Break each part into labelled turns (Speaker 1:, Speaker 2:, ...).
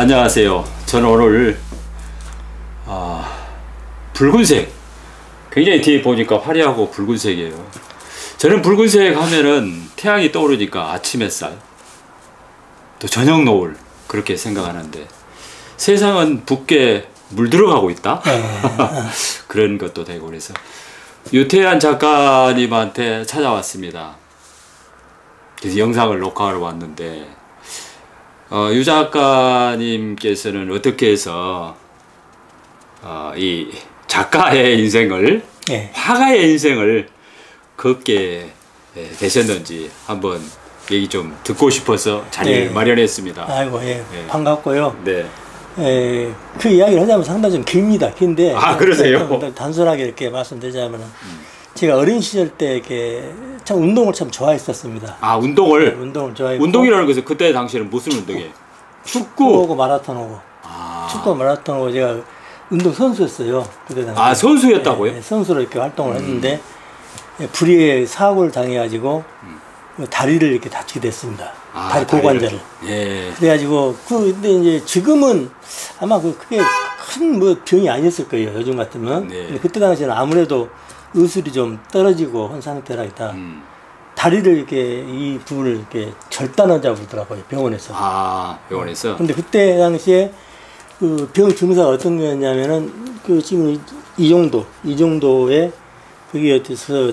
Speaker 1: 안녕하세요. 저는 오늘 붉은색, 굉장히 뒤에 보니까 화려하고 붉은색이에요. 저는 붉은색 하면은 태양이 떠오르니까 아침 햇살, 또 저녁 노을, 그렇게 생각하는데 세상은 붉게 물들어가고 있다? 그런 것도 되고. 그래서 유태한 작가님한테 찾아왔습니다. 그래서 영상을 녹화하러 왔는데 유 작가님께서는 어떻게 해서 이 작가의 인생을, 화가의 인생을 걷게 되셨는지 한번 얘기 좀 듣고 싶어서 자리를 마련했습니다.
Speaker 2: 아이고, 반갑고요.
Speaker 1: 네.
Speaker 2: 그 이야기를 하자면 상당히 좀 깁니다. 긴데.
Speaker 1: 그러세요?
Speaker 2: 단순하게 이렇게 말씀드리자면, 제가 어린 시절 때 이렇게 참 운동을 참 좋아했었습니다.
Speaker 1: 운동을?
Speaker 2: 네, 운동을 좋아했고.
Speaker 1: 운동이라는 것은 그때 당시에는 무슨 운동이에요?
Speaker 2: 축구하고 마라톤 하고. 축구 마라톤 하고 제가 운동 선수였어요. 그때 당시.
Speaker 1: 선수였다고요?
Speaker 2: 네, 선수로 이렇게 활동을 했는데, 불의의 사고를 당해가지고, 다리를 이렇게 다치게 됐습니다. 다리 고관절을. 그래가지고, 근데 이제 지금은 아마 그게 큰 병이 아니었을 거예요. 요즘 같으면. 근데 그때 당시에는 아무래도 의술이 좀 떨어지고 한 상태라 있다. 다리를 이렇게, 이 부분을 이렇게 절단하자고 그러더라고요. 병원에서.
Speaker 1: 병원에서?
Speaker 2: 근데 그때 당시에 그 병 증상가 어떤 거였냐면은, 지금 이 정도의 그게 어때서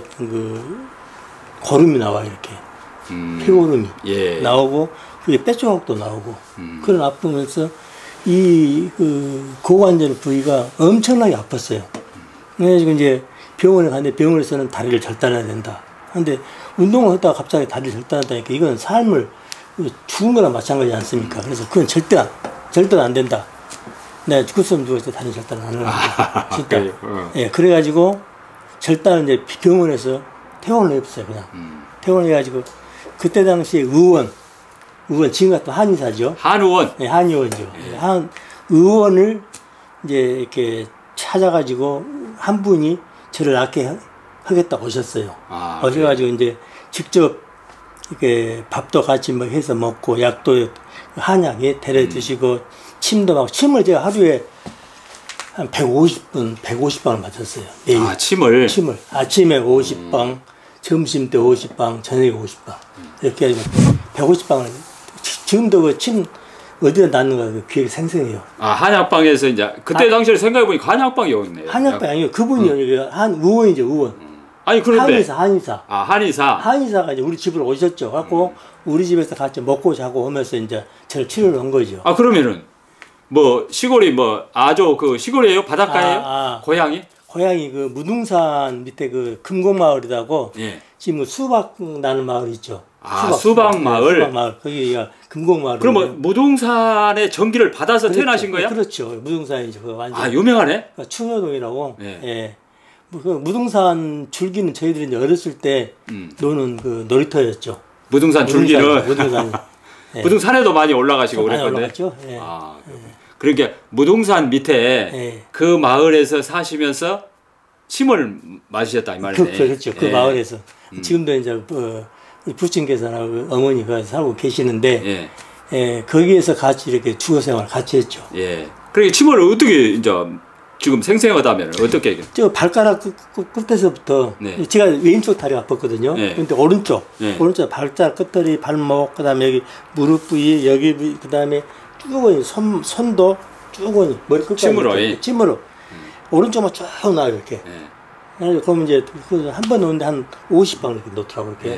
Speaker 2: 고름이 나와, 이렇게. 폐고름이 나오고, 그게 뼈조각도 나오고, 그런 아픔에서 이 고관절 부위가 엄청나게 아팠어요. 그래서 이제 병원에 갔는데 병원에서는 다리를 절단해야 된다. 근데 운동을 하다가 갑자기 다리를 절단한다니까 이건 삶을 죽은 거랑 마찬가지 않습니까? 그래서 그건 절대 안 된다. 내가 죽었으면 죽었을 때 다리 절단 안 하는 거야. 진짜. 그래가지고 절단을 이제 병원에서 퇴원을 했어요, 그냥. 퇴원을 해가지고 그때 당시에 의원 지금 같은 한의사죠.
Speaker 1: 한의원?
Speaker 2: 네, 한의원이죠. 의원을 이제 이렇게 찾아가지고 한 분이 저를 낫게 하겠다고 오셨어요. 오셔가지고 이제 직접 이렇게 밥도 같이 해서 먹고 약도 한약에 데려 드시고 침도 막 침을 제가 하루에 한 150방을 맞았어요. 매일.
Speaker 1: 침을?
Speaker 2: 아침에 50방, 점심 때 50방, 저녁에 50방. 이렇게 해서 150방을, 지금도 그 침 어디다 놨는가 그 기억이 생생해요.
Speaker 1: 한약방에서 이제, 그때 당시에 생각해보니까 한약방이었네요.
Speaker 2: 한약방이 아니고 그분이 의원이죠, 의원.
Speaker 1: 그런데.
Speaker 2: 한의사.
Speaker 1: 한의사.
Speaker 2: 한의사가 이제 우리 집으로 오셨죠. 갖고 우리 집에서 같이 먹고 자고 하면서 이제 저를 치료를 한 거죠.
Speaker 1: 그러면은, 시골이 아주 시골이에요? 바닷가예요? 고향이?
Speaker 2: 고향이 무등산 밑에 금곡마을이라고. 지금 수박 나는 마을 있죠.
Speaker 1: 수박 마을?
Speaker 2: 수박 마을. 거기가 금곡마을.
Speaker 1: 그럼 무등산의 전기를 받아서 태어나신 거예요?
Speaker 2: 그렇죠. 무등산이죠. 완전.
Speaker 1: 유명하네?
Speaker 2: 충효동이라고. 무등산 줄기는 저희들이 이제 어렸을 때 노는 놀이터였죠.
Speaker 1: 무등산 줄기는?
Speaker 2: 무등산.
Speaker 1: 무등산에도 많이 올라가시고 그랬건데.
Speaker 2: 올라갔죠.
Speaker 1: 그러니까 무등산 밑에 그 마을에서 사시면서 침을 맞으셨다 이 말이네.
Speaker 2: 그렇죠. 그 마을에서. 지금도 이제 부친께서나 어머니가 살고 계시는데 거기에서 같이 이렇게 주거 생활을 같이 했죠.
Speaker 1: 그러니까 침을 어떻게 이제 지금 생생하다면 어떻게?
Speaker 2: 저 발가락 끝에서부터 제가 왼쪽 다리가 아팠거든요. 근데 오른쪽 발가락 끝다리, 발목, 그다음에 여기 무릎 부위, 여기 부위, 그다음에 쭉 손도 쭉 머리 끝까지 침으로 오른쪽만 쭉 나요, 이렇게. 그러면 이제 한 번 놓는데 한 50방 이렇게 놓더라고요, 이렇게.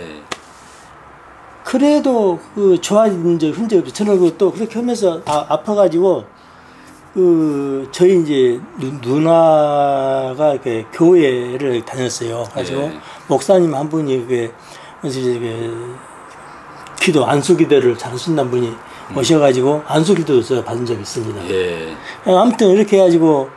Speaker 2: 그래도 좋아진 적 흔적이 없죠. 저는 또 그렇게 하면서 아파가지고 저희 이제 누나가 이렇게 교회를 다녔어요. 가지고 목사님 한 분이 안수기도를 잘 하신다는 분이 오셔가지고 안수기도도 제가 받은 적이 있습니다. 아무튼 이렇게 해가지고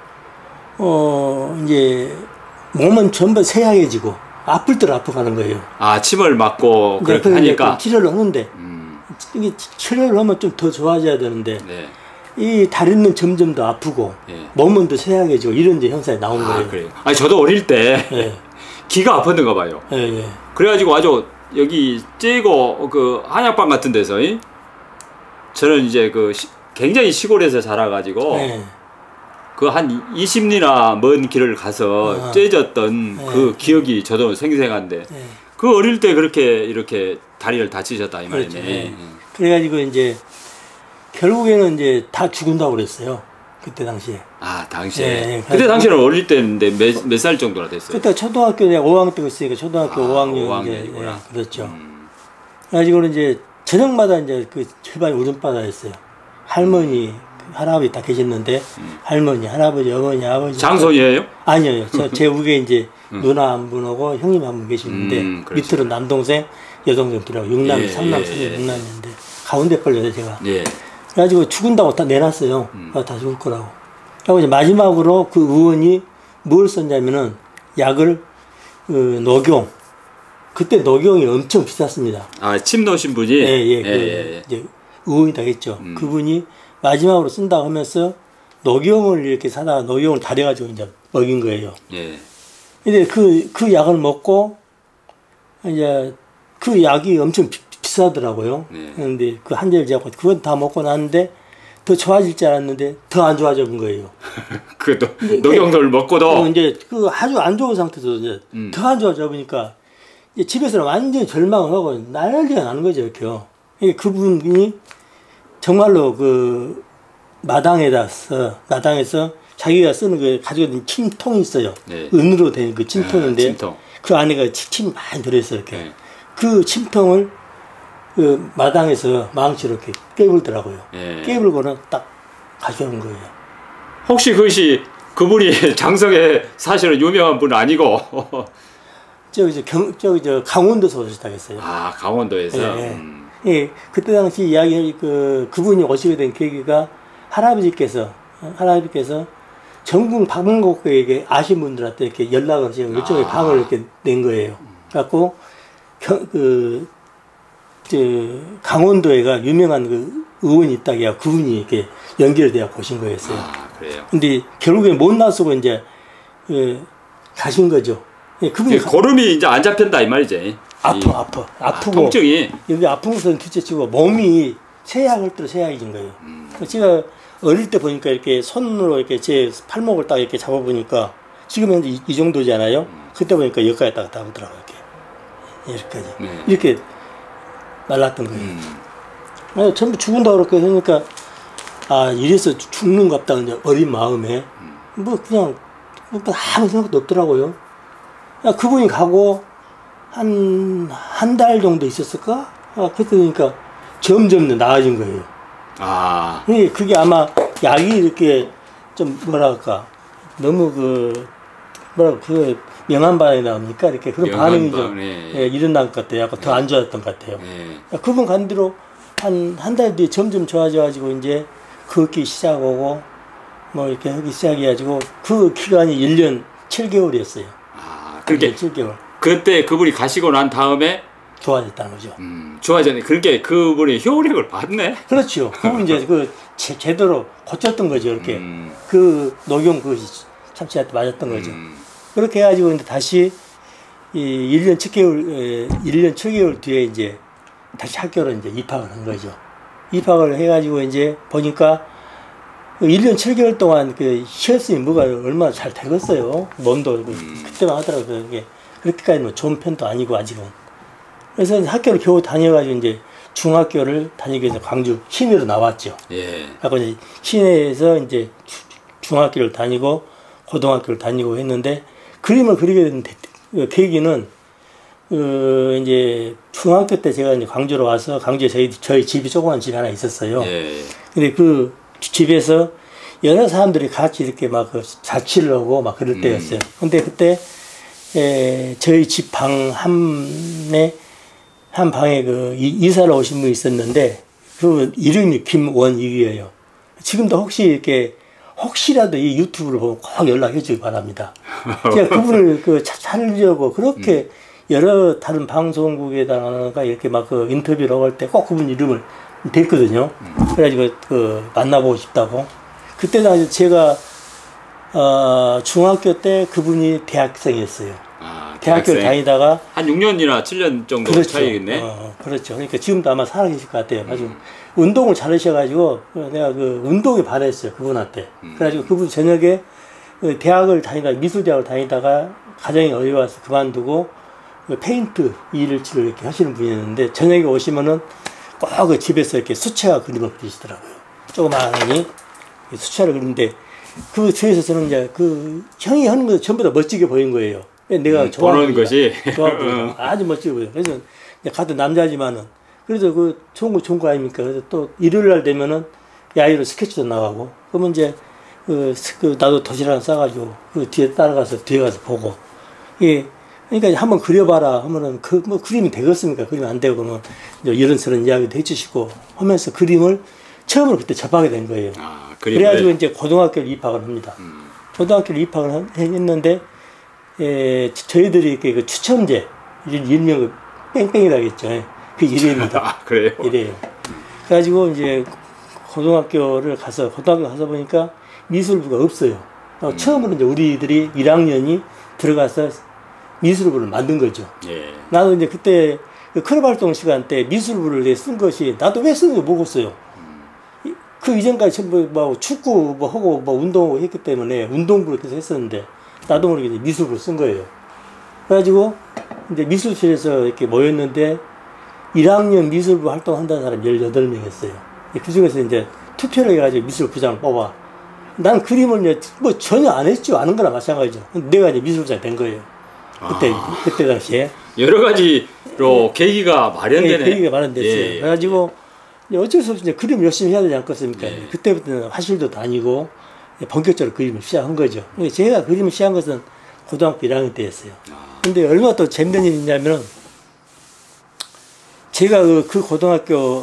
Speaker 2: 이제 몸은 전부 새하얘지고 아플 대로 아파가는 거예요.
Speaker 1: 침을 맞고 그렇게 하니까
Speaker 2: 치료를 하는데 이게 치료를 하면 좀 더 좋아져야 되는데 이 다리는 점점 더 아프고 몸은 더 새하얘지고 이런 이제 현상이 나온 거예요.
Speaker 1: 그래요. 저도 어릴 때 기가 아팠는가 봐요. 그래가지고 아주 여기 찌고 한약방 같은 데서 저는 이제 굉장히 시골에서 자라가지고
Speaker 2: 네.
Speaker 1: 그 한 20리나 먼 길을 가서 쬐졌던
Speaker 2: 네.
Speaker 1: 그 기억이 저도 생생한데
Speaker 2: 네.
Speaker 1: 그 어릴 때 그렇게 이렇게 다리를 다치셨다 이 말이네.
Speaker 2: 그렇죠. 네. 그래가지고 이제 결국에는 이제 다 죽은다고 그랬어요. 그때 당시에.
Speaker 1: 아 당시에.
Speaker 2: 네,
Speaker 1: 그때 당시에는 어릴 때인데 몇 살 정도나 됐어요?
Speaker 2: 그때 초등학교 내가 5학년 때 있으니까 초등학교 5학년
Speaker 1: 5학년이구나.
Speaker 2: 예, 그렇죠. 그래가지고 이제 저녁마다 이제 그 집안이 울음바다였어요. 할머니, 할아버지 다 계셨는데 할머니, 할아버지, 어머니, 아버지.
Speaker 1: 장손이에요?
Speaker 2: 아니요, 제 우에 이제 누나 한 분하고 형님 한 분 계시는데 밑으로 남동생, 여동생 들하고 6남매,
Speaker 1: 예,
Speaker 2: 3남,
Speaker 1: 예,
Speaker 2: 6남매인데 가운데 걸려요 제가.
Speaker 1: 예.
Speaker 2: 그래가지고 죽은다고 다 내놨어요. 다 죽을 거라고. 그리고 이제 마지막으로 그 의원이 뭘 썼냐면은 약을 녹용. 그때 녹용이 엄청 비쌌습니다.
Speaker 1: 아, 침 넣으신 분이?
Speaker 2: 예. 이제 의원이다 했죠. 그분이 마지막으로 쓴다고 하면서 녹용을 이렇게 사다가 녹용을 달여가지고 이제 먹인 거예요.
Speaker 1: 예.
Speaker 2: 근데 그 약을 먹고 이제 그 약이 엄청 비싸더라고요.
Speaker 1: 네.
Speaker 2: 그런데 그 한 잔을 잡고 그건 다 먹고 났는데 더 좋아질 줄 알았는데 더 안 좋아져 본 거예요.
Speaker 1: 그 녹용을 먹고도
Speaker 2: 이제 그 아주 안 좋은 상태에서 이제 더 안 좋아져 보니까 이제 집에서는 완전히 절망을 하고 난리가 나는 거죠, 이렇게요. 그분이 정말로 그 마당에서 자기가 쓰는 그 가지고 있는 침통이 있어요.
Speaker 1: 네.
Speaker 2: 은으로 된 그 침통인데
Speaker 1: 침통.
Speaker 2: 그 안에가 침이 많이 들어있어요, 이렇게.
Speaker 1: 네.
Speaker 2: 그 침통을 그 마당에서 망치로 이렇게 깨불더라고요.
Speaker 1: 네.
Speaker 2: 깨불고는 딱 가져온 거예요.
Speaker 1: 혹시 그분이 장성에 사실은 유명한 분 아니고
Speaker 2: 저기 강원도에서 오셨다고 했어요.
Speaker 1: 아 강원도에서.
Speaker 2: 예. 예, 그때 당시 이야기 그분이 오시게 된 계기가 할아버지께서 전국 방문국에게 아신 분들한테 이렇게 연락을 하시고 일종의 방을 이렇게 낸 거예요. 갖고 강원도에가 유명한 그 의원이 있다기야 그분이 이렇게 연결되어 보신 거였어요.
Speaker 1: 아 그래요.
Speaker 2: 근데 결국에 못 나서고 이제 가신 거죠. 예, 그분이
Speaker 1: 고름이 이제 안 잡힌다 이 말이지.
Speaker 2: 아프고
Speaker 1: 통증이
Speaker 2: 여기 아픈 것은 둘째치고 몸이 세약을 들어 세약이진 거예요. 제가 어릴 때 보니까 이렇게 손으로 이렇게 제 팔목을 딱 이렇게 잡아보니까 지금 현재 이 정도잖아요. 그때 보니까 여기까지 딱 닿더라고요. 이렇게까지.
Speaker 1: 네.
Speaker 2: 이렇게 말랐던 거예요. 전부 죽은다 그렇게 하니까 아 이래서 죽는갑다 이제 어린 마음에 뭐 그냥 아무 생각도 없더라고요. 그분이 가고 한 달 정도 있었을까? 그때 보니까 점점 나아진 거예요.
Speaker 1: 아.
Speaker 2: 그게 아마 약이 이렇게 좀 뭐랄까 너무 그 명한 반응이 나옵니까? 이렇게 그런 반응이 좀 일어난 것 같아요. 약간 더 안 좋았던 것 같아요. 그분 간 뒤로 한 달 뒤에 점점 좋아져가지고 이제 걷기 시작하고 뭐 이렇게 하기 시작해가지고 그 기간이 1년 7개월이었어요.
Speaker 1: 아, 그렇게
Speaker 2: 7개월.
Speaker 1: 그때 그분이 가시고 난 다음에
Speaker 2: 좋아졌다는 거죠.
Speaker 1: 좋아졌네. 그렇게 그분이 효력을 받네.
Speaker 2: 그렇죠. 그분 이제 제대로 고쳤던 거죠. 이렇게 그 녹용 그 참치한테 맞았던 거죠. 그렇게 해가지고 이제 다시 1년 7개월 뒤에 이제 다시 학교로 이제 입학을 한 거죠. 입학을 해가지고 이제 보니까 1년 7개월 동안 쉬었으니 뭐가 얼마나 잘 되겠어요. 몸도 그때만 하더라고요. 그게 그렇게까지 뭐 좋은 편도 아니고 아직은. 그래서 학교를 겨우 다녀가지고 이제 중학교를 다니기 위해서 광주 시내로 나왔죠.
Speaker 1: 예.
Speaker 2: 그래서 이제 시내에서 이제 중학교를 다니고 고등학교를 다니고 했는데 그림을 그리게 된 계기는 이제 중학교 때 제가 이제 광주로 와서 광주에 저희 집이 조그만 집이 하나 있었어요.
Speaker 1: 예.
Speaker 2: 근데 그 집에서 여러 사람들이 같이 이렇게 막 자취를 하고 막 그럴 때였어요. 근데 그때 저희 집 방 한 방에 이사를 오신 분이 있었는데 그 이름이 김원익이에요. 지금도 혹시라도 이 유튜브를 보면 꼭 연락해 주기 바랍니다. 제가 그분을 찾으려고 그렇게 여러 다른 방송국에다가 이렇게 막 인터뷰를 할 때 꼭 그분 이름을 댔거든요. 그래가지고 만나보고 싶다고. 그때 당시 제가 중학교 때 그분이 대학생이었어요.
Speaker 1: 아,
Speaker 2: 대학교를 다니다가
Speaker 1: 한 6년이나 7년 정도
Speaker 2: 그렇죠.
Speaker 1: 차이겠네.
Speaker 2: 그렇죠. 그러니까 지금도 아마 살아계실 것 같아요. 아주 운동을 잘하셔가지고 내가 그 운동에 반했어요. 그분한테. 그래가지고 그분 저녁에 대학을 다니다가 미술대학을 다니다가 가정이 어려워서 그만두고 페인트 일을 이렇게 하시는 분이었는데 저녁에 오시면은 꼭 그 집에서 이렇게 수채화 그림을 그리시더라고요. 조그마하니 수채화를 그리는데 그 뒤에서 저는 이제 그 형이 하는 거 전부 다 멋지게 보인 거예요. 내가
Speaker 1: 좋아하는 것이
Speaker 2: 아주 멋지게 보여요. 그래서 같은 남자지만은 그래서 그 좋은 거 아닙니까? 그래서 또 일요일 날 되면은 야유로 스케치도 나가고 그러면 이제 나도 도시락 싸가지고 그 뒤에 따라가서 뒤에 가서 보고 예. 그러니까 한번 그려봐라 하면은 뭐 그림이 되겠습니까? 그림이 안 되고 그러면 이런저런 이야기도 해주시고 하면서 그림을 처음으로 그때 접하게 된 거예요. 그래가지고 이제 고등학교를 입학을 합니다. 고등학교를 입학을 했는데 저희들이 이렇게 그 추첨제 일명 뺑뺑이라겠죠. 그 이래입니다.
Speaker 1: 그래요?
Speaker 2: 이래요. 그래가지고 이제 고등학교 가서 보니까 미술부가 없어요. 처음으로 이제 우리들이 1학년이 들어가서 미술부를 만든 거죠.
Speaker 1: 예.
Speaker 2: 나도 이제 그때 그 클럽 활동 시간 때 미술부를 쓴 것이 나도 왜 쓰는지 모르겠어요. 그 이전까지 전부 뭐 축구 뭐 하고 뭐 운동 했기 때문에 운동부를 계속 했었는데 나도 모르게 이제 미술부를 쓴 거예요. 그래가지고 이제 미술실에서 이렇게 모였는데 1학년 미술부 활동한다는 사람이 18명이었어요. 그 중에서 이제 투표를 해가지고 미술부장을 뽑아. 난 그림을 뭐 전혀 안 했죠. 아는 거나 마찬가지죠. 내가 이제 미술부장이 된 거예요. 그때 당시에.
Speaker 1: 여러 가지로 계기가 마련되네.
Speaker 2: 계기가 마련됐어요.
Speaker 1: 예.
Speaker 2: 그래가지고 어쩔 수 없이 이제 그림 열심히 해야 되지 않겠습니까? 예. 그때부터는 화실도 다니고 본격적으로 그림을 시작한 거죠. 제가 그림을 시작한 것은 고등학교 1학년 때였어요. 근데 얼마나 또 재밌는 일이 있냐면은 제가 그 고등학교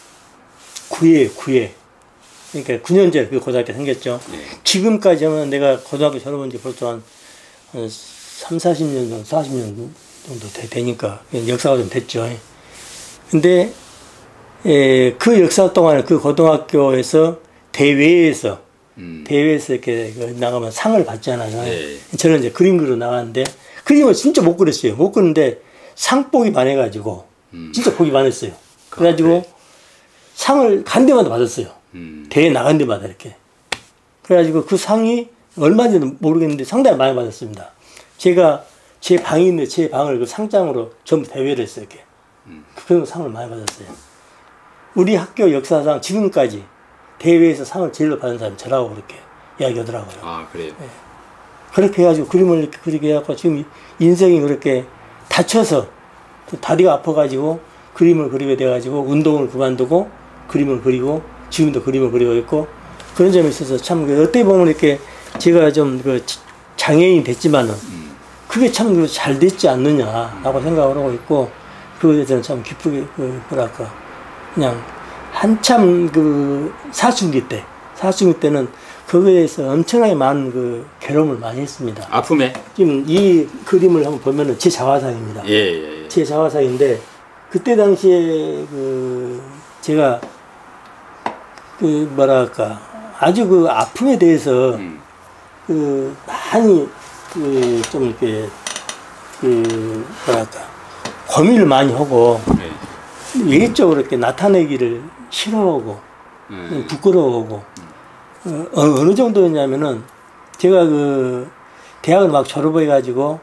Speaker 2: 9회. 그러니까 9년째 그 고등학교 생겼죠. 네. 지금까지 하면 내가 고등학교 졸업한 지 벌써 한 3, 40년 정도, 40년 정도 되니까 역사가 좀 됐죠. 근데 그 역사 동안에 그 고등학교에서 대회에서 이렇게 나가면 상을 받잖아요. 네. 저는 이제 그림 그리러 나갔는데 그림을 진짜 못 그렸어요. 못 그렸는데 상복이 많아가지고 진짜 복이 많았어요. 그래가지고 상을 간 데마다 받았어요. 대회 나간 데마다 이렇게. 그래가지고 그 상이 얼마인지는 모르겠는데 상당히 많이 받았습니다. 제가 제 방이 있는데 제 방을 그 상장으로 전부 대회를 했어요. 이렇게. 그런 상을 많이 받았어요. 우리 학교 역사상 지금까지 대회에서 상을 제일로 받은 사람이 저라고 그렇게 이야기하더라고요.
Speaker 1: 아, 그래요? 네.
Speaker 2: 그렇게 해가지고 그림을 이렇게 그리게 해갖고 지금 인생이 그렇게 다쳐서 다리가 아파가지고 그림을 그리게 돼가지고 운동을 그만두고 그림을 그리고 지금도 그림을 그리고 있고 그런 점에 있어서 참 어떻게 보면 이렇게 제가 좀 그 장애인이 됐지만은 그게 참 잘 됐지 않느냐라고 생각을 하고 있고 그거에 대해서는 참 기쁘게 뭐랄까 그냥 한참 그 사춘기 때는 그거에 대해서 엄청나게 많은 그 괴로움을 많이 했습니다.
Speaker 1: 아픔에?
Speaker 2: 지금 이 그림을 한번 보면은 제 자화상입니다.
Speaker 1: 예.
Speaker 2: 제 자화상인데 그때 당시에 그 제가 그 뭐랄까 아주 그 아픔에 대해서 그 많이 그 좀 이렇게 그 뭐랄까 고민을 많이 하고 외적으로 이렇게 나타내기를 싫어하고 부끄러워하고 어느 정도였냐면은 제가 그 대학을 막 졸업해 가지고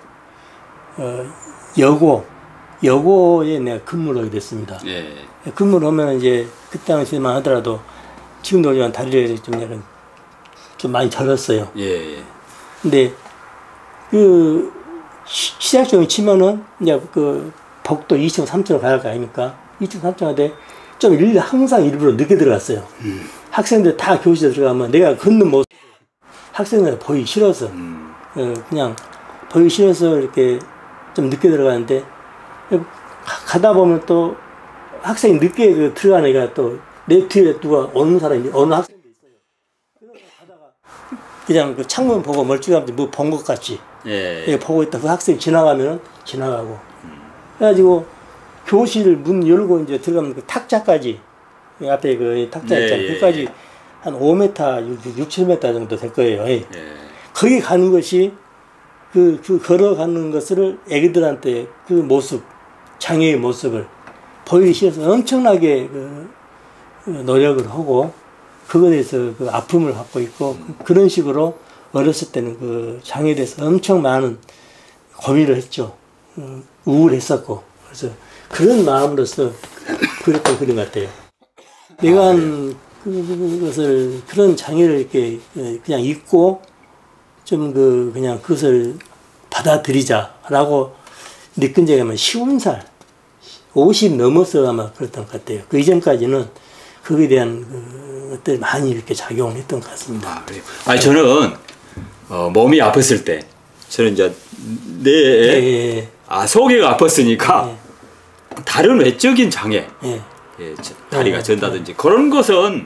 Speaker 2: 여고에 내가 근무를 하게 됐습니다. 예. 근무를 하면 이제 그때 당시만 하더라도 지금도 그렇지만 다리를 좀 많이 절었어요. 예. 근데 그 시작점을 치면은 이제 그 복도 2층, 3층으로 가야 할 거 아닙니까? 2층, 3층 하되 좀 항상 일부러 늦게 들어갔어요. 학생들 다 교실에 들어가면 내가 걷는 모습 학생들 보기 싫어서 그냥 보기 싫어서 이렇게 좀 늦게 들어가는데 가다 보면 또 학생이 늦게 들어가는 애가 또 내 뒤에 누가 오는 사람이 어느 학생도 있어요. 그래서 가다가 그냥 그 창문 보고 멀쩡하면 뭐 본 것 같이 보고 있다. 그 학생이 지나가면은 지나가고. 그래가지고 교실 문 열고 이제 들어가면 그 탁자까지 앞에 그 탁자 있잖아요. 그까지 한 5m, 6, 7m 정도 될 거예요. 거기 가는 것이 그 걸어가는 것을 애기들한테 그 모습, 장애의 모습을 보이기 싫어서 엄청나게 노력을 하고, 그거에 대해서 그 아픔을 갖고 있고, 그런 식으로 어렸을 때는 그 장애에 대해서 엄청 많은 고민을 했죠. 우울했었고. 그래서 그런 마음으로서 그렸던 그림 같아요. 내가 한 그것을, 그런 장애를 이렇게 그냥 잊고, 좀 그냥 그것을 받아들이자라고 느낀 적이 아마 50살, 50 넘어서 아마 그랬던 것 같아요. 그 이전까지는 그거에 대한 것들이 많이 이렇게 작용을 했던 것 같습니다.
Speaker 1: 아, 그래요? 아니, 저는, 몸이 아팠을 때, 저는 이제, 뇌에, 소개가 아팠으니까, 다른 외적인 장애, 다리가 전다든지, 그런 것은,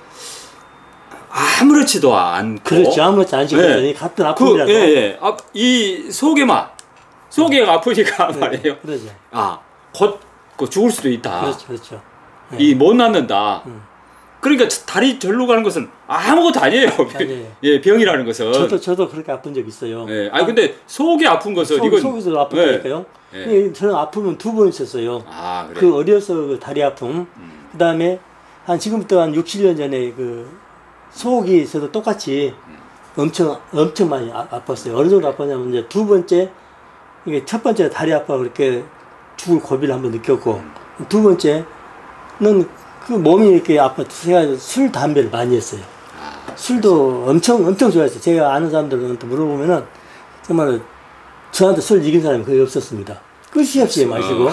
Speaker 1: 아무렇지도 않고.
Speaker 2: 그렇죠. 아무렇지 않죠. 같은 아픔이라도.
Speaker 1: 이 소개가 아프니까 말이에요.
Speaker 2: 그러죠.
Speaker 1: 곧 죽을 수도 있다.
Speaker 2: 그렇죠.
Speaker 1: 이 못 낫는다. 그러니까 다리 절로 가는 것은 아무것도 아니에요. 병이라는 것은.
Speaker 2: 저도 그렇게 아픈 적 있어요.
Speaker 1: 아니 근데 속이 아픈 것은 이건
Speaker 2: 속에서 아프니까요. 저는 아픔은 2번 있었어요.
Speaker 1: 그래.
Speaker 2: 그 어려서 그 다리 아픔. 그다음에 지금부터 한 6, 7년 전에 속이 저도 똑같이 엄청 많이 아팠어요. 어느 정도 아팠냐면 이제 2번째, 이게 첫 번째 다리 아파 그렇게 죽을 고비를 한번 느꼈고, 2번째는 그 몸이 이렇게 제가 술, 담배를 많이 했어요. 술도 엄청 좋아했어요. 제가 아는 사람들한테 물어보면은 정말 저한테 술 이긴 사람이 거의 없었습니다. 끝이 없이 마시고,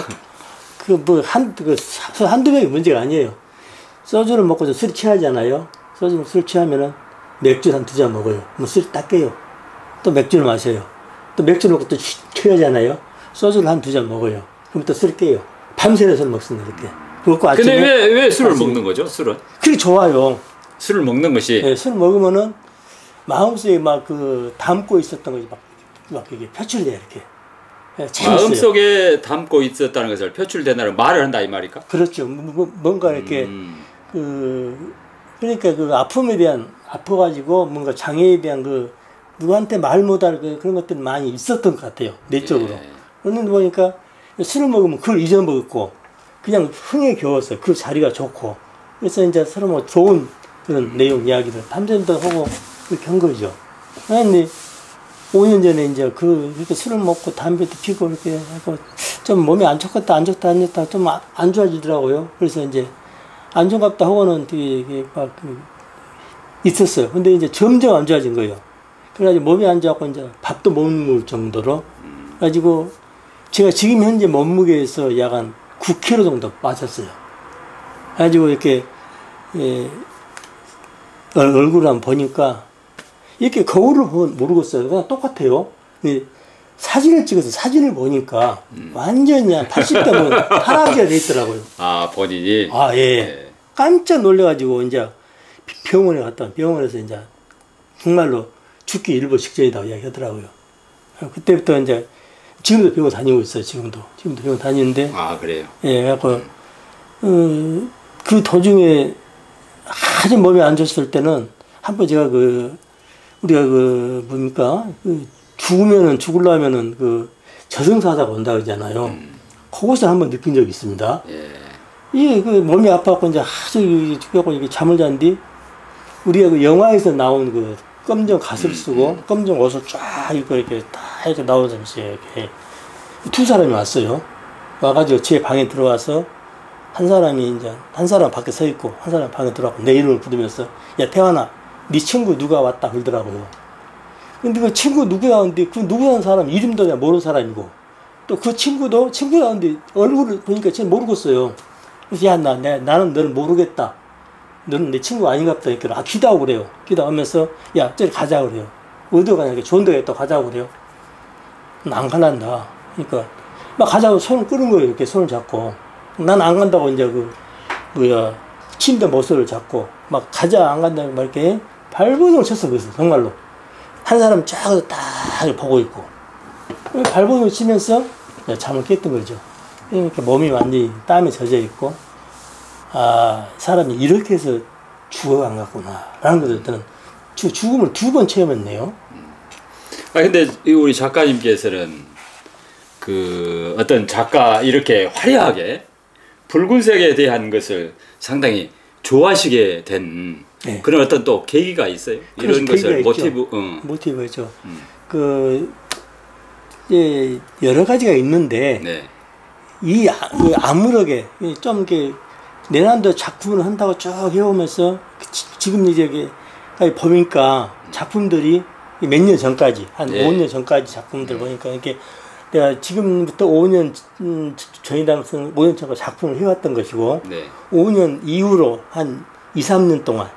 Speaker 2: 한두 병이 문제가 아니에요. 소주를 먹고 술이 취하잖아요. 술 취하면은 맥주 한 2잔 먹어요. 술이 딱 깨요. 또 맥주를 마셔요. 또 맥주 먹고 또 취하잖아요. 소주를 한 2잔 먹어요. 그럼 또 술이 깨요. 밤새서 술 먹습니다, 이렇게.
Speaker 1: 근데 왜 술을 먹는 거죠, 술은?
Speaker 2: 그게 좋아요.
Speaker 1: 술을 먹는 것이?
Speaker 2: 술 먹으면은 마음속에 담고 있었던 것이 막 이게 표출이 돼요, 이렇게.
Speaker 1: 마음속에 담고 있었다는 것을 표출된다는 말을 한다, 이 말일까?
Speaker 2: 그렇죠. 뭔가 이렇게, 그러니까 아픔에 대한, 아파가지고 뭔가 장애에 대한 누구한테 말 못할 그런 것들이 많이 있었던 것 같아요. 내적으로. 그런데 보니까 술을 먹으면 그걸 잊어먹었고, 그냥 흥에 겨워서 그 자리가 좋고, 그래서 이제 서로 좋은 그런 내용 이야기를 탐정도 하고 그렇게 한 거죠. 근데 5년 전에 이제 그렇게 술을 먹고 담배도 피고 이렇게 하고 좀 몸이 안 좋겠다 좀 안 좋아지더라고요. 그래서 이제 안 좋은갑다 하고는 되게 있었어요. 근데 이제 점점 안 좋아진 거예요. 그래가지고 몸이 안 좋아갖고 이제 밥도 못 먹을 정도로. 그래가지고 제가 지금 현재 몸무게에서 약 한 9kg 정도 빠졌어요. 그래가지고 이렇게, 얼굴을 한번 보니까 이렇게 거울을 보면 모르겠어요. 그냥 똑같아요. 사진을 찍어서 사진을 보니까 완전히 그냥 80대 타락이 돼 있더라고요.
Speaker 1: 본인이?
Speaker 2: 예. 깜짝 놀래가지고 이제 병원에 갔다 병원에서 이제 정말로 죽기 일보 직전이라고 이야기하더라고요. 그때부터 이제 지금도 병원 다니고 있어요. 지금도 병원 다니는데.
Speaker 1: 그래요?
Speaker 2: 그래갖고 그 도중에 아주 몸이 안 좋았을 때는 한번 제가 우리가 뭡니까 죽으려면은 저승사자가 온다 그러잖아요. 그것을 한번 느낀 적이 있습니다. 이게 몸이 아파갖고 이제 아주 죽여갖고 이게 잠을 잔뒤 우리가 영화에서 나온 검정 가슴 쓰고 검정 옷을 쫙 입고 이렇게 다 이렇게 나오면서 이렇게 2사람이 왔어요. 와가지고 제 방에 들어와서 한 사람 밖에 서 있고 한 사람 방에 들어와서 내 이름을 부르면서 야 태환아 네 친구 누가 왔다 그러더라고요. 근데 그 친구 누구야는데 그 누구라는 사람 이름도 내가 모르는 사람이고 또 그 친구도 친구라는데 얼굴을 보니까 제가 모르겠어요. 그래서 야 나는 너를 모르겠다. 너는 내 친구 아닌갑다. 이렇게 기도하고 그래요. 기도하면서 야 저리 가자 그래요. 어디 가냐 좋은 데가 있다 가자고 그래요. 안 갈란다. 그러니까 막 가자고 손을 끄는 거예요. 이렇게 손을 잡고 난 안 간다고 이제 침대 모서리를 잡고 막 가자 안 간다고 막 이렇게 발버둥을 쳤어. 그래서 정말로 한 사람 쫙 보고 있고 발버둥을 치면서 잠을 깼던 거죠. 그러니까 몸이 완전히 땀에 젖어 있고 사람이 이렇게 해서 죽어간 것 같구나 라는 것을 저는 죽음을 2번 체험했네요.
Speaker 1: 근데 우리 작가님께서는 그 어떤 작가 이렇게 화려하게 붉은색에 대한 것을 상당히 좋아하시게 된 네. 그런 어떤 또 계기가 있어요? 이런 것을 모티브,
Speaker 2: 모티브죠. 그 이제 여러 가지가 있는데 네. 이 아무렇게 좀 이렇게 내난도 작품을 한다고 쭉 해오면서 지금 이제 보니까 작품들이 몇 년 전까지 한 네. 5년 전까지 작품들 보니까 이렇게 내가 지금부터 5년 전이다면서 5년 전까지 작품을 해왔던 것이고 네. 5년 이후로 한 2, 3년 동안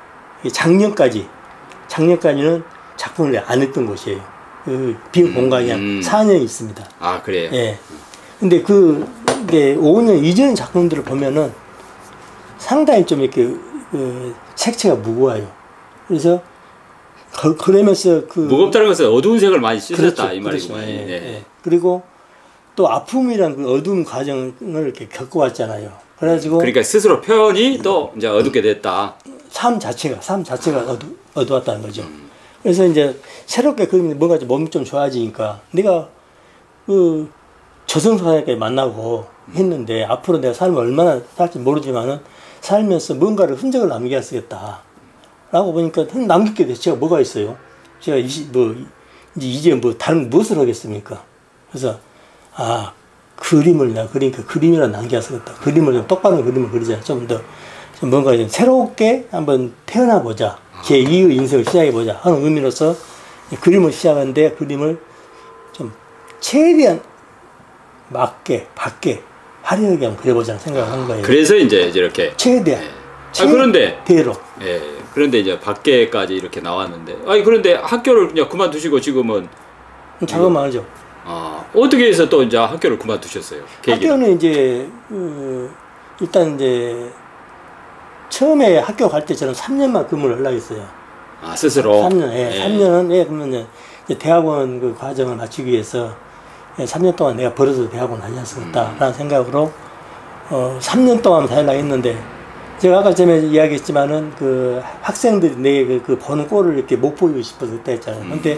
Speaker 2: 작년까지는 작품을 안 했던 곳이에요. 그 빈 공간이 한 4년이 있습니다.
Speaker 1: 아 그래요?
Speaker 2: 예. 근데 이게 5년 이전 작품들을 보면은 상당히 좀 이렇게 색채가 무거워요. 그래서 그러면서
Speaker 1: 무겁다는 것은 어두운 색을 많이 쓰셨다 그렇죠, 이 말이고.
Speaker 2: 그렇죠. 예, 예. 그리고 또 아픔이란 그 어두운 과정을 이렇게 겪어왔잖아요. 그래가지고
Speaker 1: 그러니까 스스로 표현이 또 이제 어둡게 됐다.
Speaker 2: 삶 자체가 어두웠다는 거죠. 그래서 이제 새롭게 뭔가 몸이 좀 좋아지니까 내가 저승사자까지 만나고 했는데 앞으로 내가 삶을 얼마나 살지 모르지만은 살면서 뭔가를 흔적을 남겨야겠다. 라고 보니까 남길 게 대체가 뭐가 있어요? 제가 이제 다른 무엇을 하겠습니까? 그래서 그림을 내가 그러니까 그림이라 남겨야겠다. 그림을 좀 똑바른 그림을 그리자. 좀 뭔가 좀 새롭게 한번 태어나 보자. 제 2의 인생을 시작해 보자 하는 의미로서 그림을 시작하는데 그림을 좀 최대한 밖에 화려하게 한번 그려보자는 생각을 한 거예요.
Speaker 1: 그래서 이제 이렇게
Speaker 2: 최대한.
Speaker 1: 그런데
Speaker 2: 대로.
Speaker 1: 예. 그런데 이제 밖에까지 이렇게 나왔는데, 그런데 학교를 그냥 그만두시고 지금은
Speaker 2: 작업만 하죠.
Speaker 1: 어떻게 해서 또 이제 학교를 그만두셨어요? 계기는?
Speaker 2: 학교는 이제 일단 이제 처음에 학교 갈 때 저는 3년만 근무를 하려고 했어요.
Speaker 1: 스스로?
Speaker 2: 3년, 예. 3년은, 그러면 이제 대학원 그 과정을 마치기 위해서 3년 동안 내가 벌어서 대학원 다녔었다라는 생각으로 3년 동안 다니려고 했는데 제가 아까 전에 이야기했지만은 그 학생들이 내 그 보는 꼴을 이렇게 못 보이고 싶어서 그때 했잖아요. 근데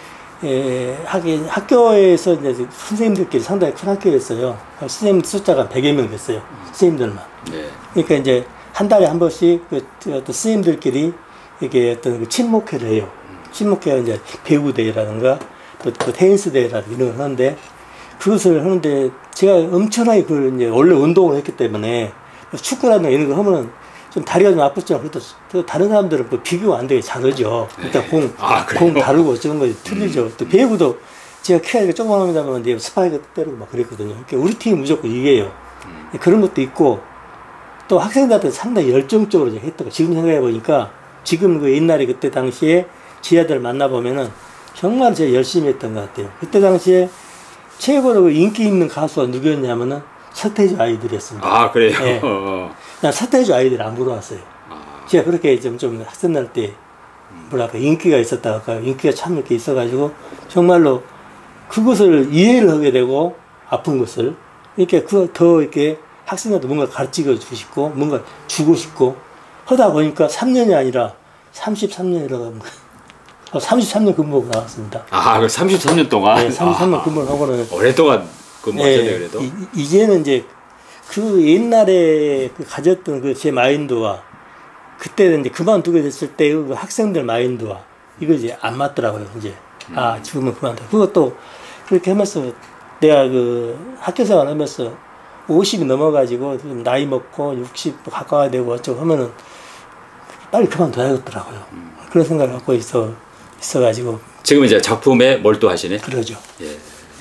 Speaker 2: 학교에서 이제 선생님들끼리 상당히 큰 학교였어요. 선생님 숫자가 100여 명 됐어요. 선생님들만. 네. 그러니까 이제 한 달에 한 번씩 어떤 선생님들끼리 이렇게 어떤 친목회를 해요. 친목회가 이제 배구 대회라든가 또 테니스 대회라든가 이런 걸 하는데 그것을 하는데 제가 엄청나게 이제 원래 운동을 했기 때문에 축구라든가 이런 거 하면은 좀 다리가 좀 아팠지만 그래도 다른 사람들은 뭐 비교가 안 되게 잘하죠. 일단 공 다루고 저런 거 틀리죠. 또 배구도 제가 키가 조그만합니다만 스파이크 때리고 막 그랬거든요. 그러니까 우리 팀이 무조건 이겨요. 그런 것도 있고 또 학생들한테 상당히 열정적으로 했던 거. 지금 생각해 보니까 지금 그 옛날에 그때 당시에 지하들 만나보면은 정말 제가 열심히 했던 것 같아요. 그때 당시에 최고로 인기 있는 가수가 누구였냐면은 서태지 아이들이었습니다.
Speaker 1: 그래요?
Speaker 2: 네. 난 서태지 아이들 안 물어봤어요. 제가 그렇게 좀 학생들 때 뭐랄까 인기가 있었다가 인기가 참 이렇게 있어가지고 정말로 그것을 이해를 하게 되고 아픈 것을 이렇게 더 이렇게 학생들도 뭔가 가르치고 주시고 뭔가 주고 싶고 하다 보니까 3년이 아니라 33년이라고 합니다. 33년 근무하고 나왔습니다.
Speaker 1: 그 33년 동안?
Speaker 2: 네, 33년 근무를 하고는
Speaker 1: 오랫동안 근무하셨네요, 그래도.
Speaker 2: 이제는 이제 그 옛날에 가졌던 그 제 마인드와 그때 이제 그만두게 됐을 때 그 학생들 마인드와 이거 이제 안 맞더라고요, 이제. 지금은 그만둬. 그것도 그렇게 하면서 내가 그 학교 생활 하면서 50이 넘어가지고 나이 먹고 60 가까워야 되고 어쩌고 하면은 빨리 그만둬야겠더라고요. 그런 생각을 갖고 있어가지고.
Speaker 1: 지금 이제 작품에 몰두하시네?
Speaker 2: 그러죠.
Speaker 1: 예.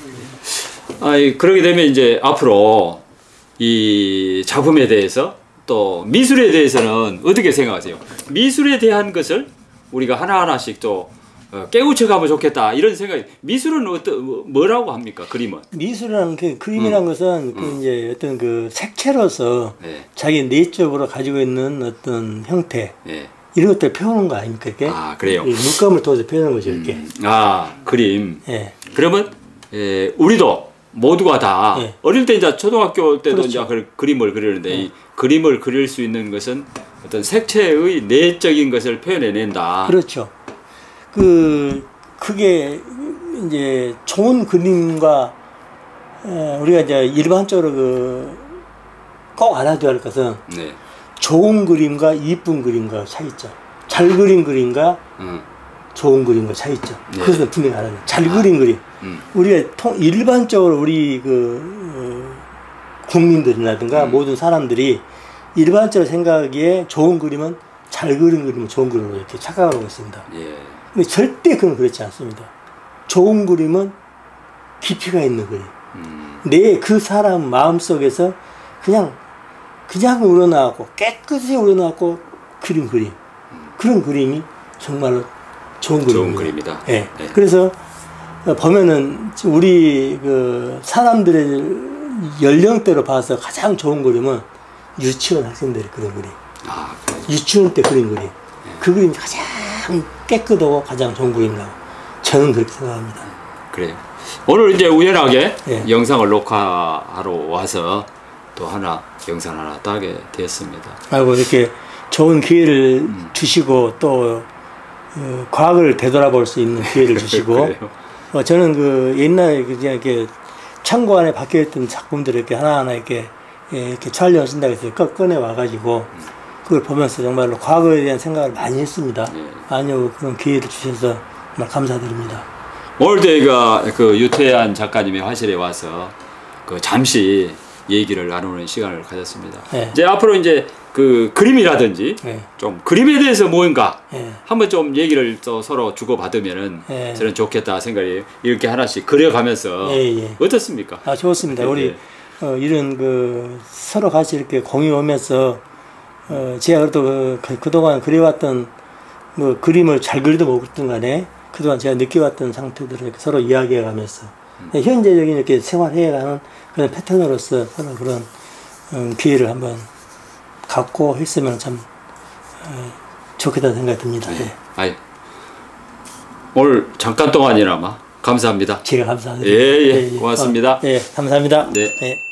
Speaker 1: 그러게 되면 이제 앞으로 이 작품에 대해서 또 미술에 대해서는 어떻게 생각하세요? 미술에 대한 것을 우리가 하나하나씩 또 깨우쳐 가면 좋겠다 이런 생각이. 미술은 뭐라고 합니까? 그림은?
Speaker 2: 미술이라는 그림이라는 것은 이제 어떤 그 색채로서 자기 내적으로 가지고 있는 어떤 형태 이런 것들을 표현하는 거 아닙니까? 이렇게?
Speaker 1: 그래요?
Speaker 2: 물감을 통해서 표현하는 거죠, 이렇게.
Speaker 1: 그림. 그러면 우리도 모두가 다 어릴 때 이제 초등학교 때도 그렇죠. 이제 그림을 그리는데 이 그림을 그릴 수 있는 것은 어떤 색채의 내적인 것을 표현해낸다.
Speaker 2: 그렇죠. 그 그게 이제 좋은 그림과 우리가 이제 일반적으로 꼭 알아둬야 할 것은
Speaker 1: 네.
Speaker 2: 좋은 그림과 이쁜 그림과 차이죠. 잘 그린 그림과 좋은 그림과 차이죠. 네. 그것은 분명히 알아요. 잘 그린 그림. 우리가 일반적으로 우리 국민들이라든가 모든 사람들이 일반적으로 생각하기에 좋은 그림은 잘 그린 그림은 좋은 그림으로 이렇게 착각하고 있습니다.
Speaker 1: 예.
Speaker 2: 근데 절대 그건 그렇지 않습니다. 좋은 그림은 깊이가 있는 그림. 내 그 사람 마음속에서 그냥 우러나왔고 깨끗이 우러나왔고 그림. 그런 그림이 정말로 좋은 그림입니다. 예. 네. 그래서 보면은 우리 그 사람들의 연령대로 봐서 가장 좋은 그림은 유치원 학생들이 그린 그림. 유치원 때 그린 그림. 그 그림이 가장 깨끗하고 가장 좋은 그림이라고 저는 그렇게 생각합니다.
Speaker 1: 그래요. 오늘 이제 우연하게 영상을 녹화하러 와서 또 영상 하나 따게 되었습니다.
Speaker 2: 아이고, 이렇게 좋은 기회를 주시고 또 과거를 되돌아볼 수 있는 기회를 주시고 저는 옛날에 그냥 이렇게 창고 안에 박혀있던 작품들을 이렇게 하나하나 이렇게 촬영하신다고 해서 꺼내 와가지고 그걸 보면서 정말로 과거에 대한 생각을 많이 했습니다. 많이 그런 기회를 주셔서 정말 감사드립니다.
Speaker 1: 오늘 저희가 유태한 작가님의 화실에 와서 잠시 얘기를 나누는 시간을 가졌습니다. 이제 앞으로 이제 그림이라든지 좀 그림에 대해서 뭔가 한번 좀 얘기를 또 서로 주고받으면은 저는 좋겠다 생각이 이렇게 하나씩 그려가면서 어떻습니까?
Speaker 2: 좋습니다. 우리 이런 서로 같이 이렇게 공유하면서 제가 그래도 그동안 그려왔던 그림을 잘 그리든 못 그리든 간에 그동안 제가 느껴왔던 상태들을 이렇게 서로 이야기해가면서 현재적인 이렇게 생활해가는 그런 패턴으로서 서로 그런 기회를 한번 갖고 했으면 참 좋겠다는 생각이 듭니다.
Speaker 1: 오늘 잠깐 동안이나마 감사합니다.
Speaker 2: 제가 감사합니다.
Speaker 1: 고맙습니다.
Speaker 2: 감사합니다.
Speaker 1: 네.